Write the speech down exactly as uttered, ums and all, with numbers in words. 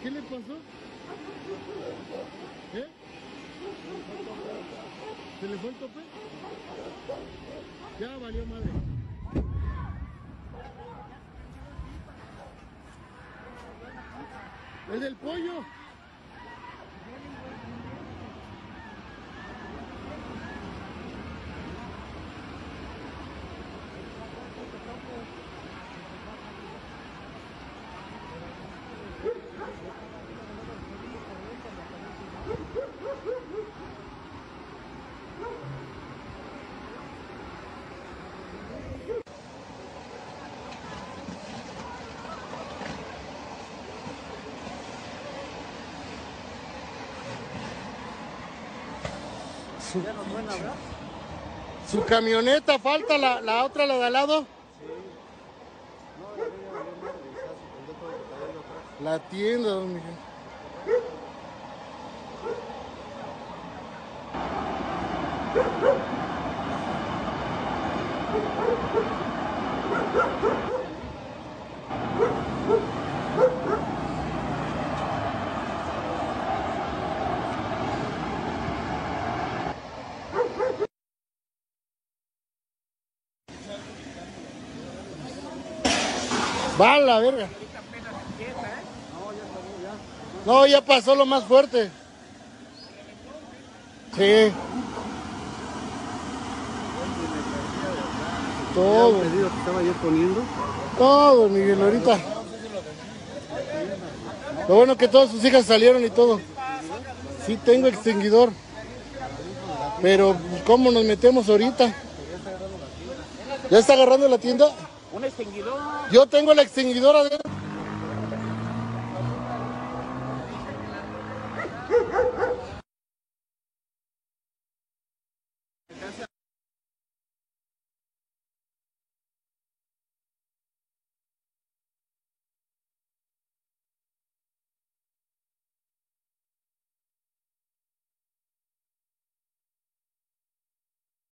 ¿Qué le pasó? ¿Eh? ¿Se le fue el tope? Ya valió madre. El del pollo. Su, su camioneta, falta la, la otra, la de al lado. La tienda, don Miguel. Va a la verga. No, ya pasó lo más fuerte. Sí. Todo. ¿Pedido que estaba yo poniendo? Todo, Miguel, ahorita. Lo bueno que todas sus hijas salieron y todo. Sí tengo extinguidor. Pero, ¿cómo nos metemos ahorita? ¿Ya está agarrando la tienda? Un extinguidor. Yo tengo la extinguidora adentro.